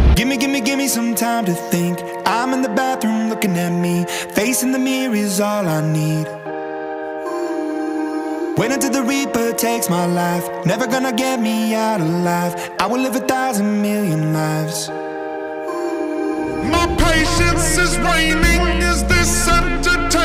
Give me some time to think. I'm in the bathroom looking at me. Facing the mirror is all I need. Wait until the Reaper takes my life. Never gonna get me out alive. I will live 1,000,000,000 lives. My patience is waning. Is this entertainment?